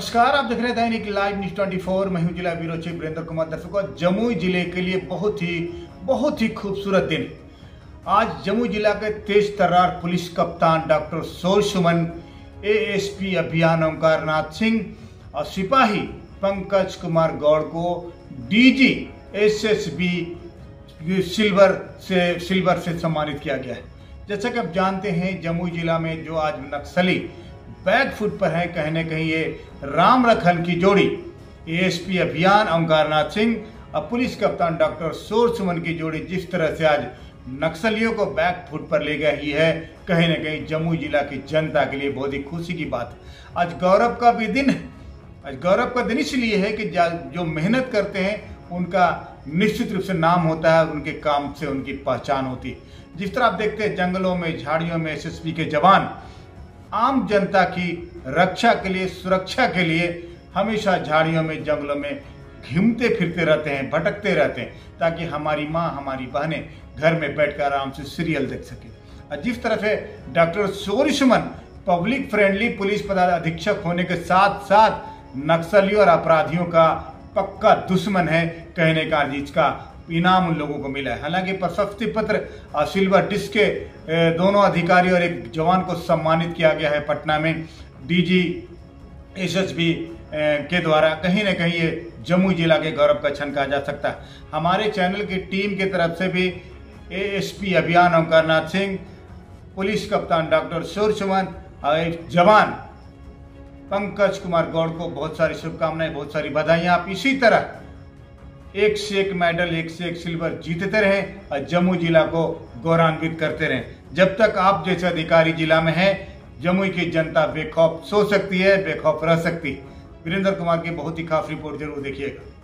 नमस्कार, आप देख रहे हैं दैनिक लाइव न्यूज 24। मैं हूं जिला ब्यूरो चीफ वीरेंद्र कुमार। दर्शकों, जमुई जिले के लिए बहुत ही खूबसूरत दिन। आज जमुई जिला के तेज तर्रार पुलिस कप्तान डॉक्टर सौर सुमन, एएसपी अभियान ओंकारनाथ सिंह और सिपाही पंकज कुमार गौड़ को डीजी एसएसबी सिल्वर से सम्मानित किया गया है। जैसा कि आप जानते हैं, जमुई जिला में जो आज नक्सली बैक फुट पर है, कहीं न कहीं ये राम रखन की जोड़ी एएसपी अभियान ओंकारनाथ सिंह और पुलिस कप्तान डॉक्टर सौर सुमन की जोड़ी जिस तरह से आज नक्सलियों को बैक फुट पर ले गई है, कहीं न कहीं जमुई जिला की जनता के लिए बहुत ही खुशी की बात है। आज गौरव का भी दिन है। आज गौरव का दिन इसलिए है कि जो मेहनत करते हैं उनका निश्चित रूप से नाम होता है, उनके काम से उनकी पहचान होती है। जिस तरह आप देखते हैं, जंगलों में झाड़ियों में एसएसबी के जवान आम जनता की रक्षा के लिए, सुरक्षा के लिए हमेशा झाड़ियों में, जंगलों में घूमते फिरते रहते हैं, भटकते रहते हैं, ताकि हमारी माँ, हमारी बहनें घर में बैठकर आराम से सीरियल देख सके। और जिस तरह से doctor Saur Suman public friendly police पदाधीक्षक होने के साथ साथ नक्सलियों और अपराधियों का पक्का दुश्मन है, कहने का जिसका इनाम उन लोगों को मिला है। हालांकि प्रशस्ति पत्र और सिल्वर डिस्क के दोनों अधिकारी और एक जवान को सम्मानित किया गया है पटना में डीजी एसएसबी के द्वारा। कहीं न कहीं ये जमुई जिला के गौरव का क्षण कहा जा सकता है। हमारे चैनल की टीम की तरफ से भी एएसपी अभियान ओंकारनाथ सिंह, पुलिस कप्तान डॉक्टर सौर सुमन और एक जवान पंकज कुमार गौड़ को बहुत सारी शुभकामनाएं, बहुत सारी बधाइयां। आप इसी तरह एक से एक मेडल, एक से एक सिल्वर जीतते रहें और जमुई जिला को गौरवान्वित करते रहें। जब तक आप जैसे अधिकारी जिला में हैं, जमुई की जनता बेखौफ सो सकती है, बेखौफ रह सकती है। वीरेंद्र कुमार की बहुत ही खास रिपोर्ट जरूर देखिएगा।